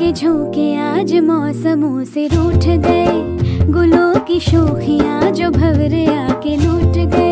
के झोंके आज मौसमों से रूठ गए, गुलों की शोखियाँ जो भंवरे आके लूट गए।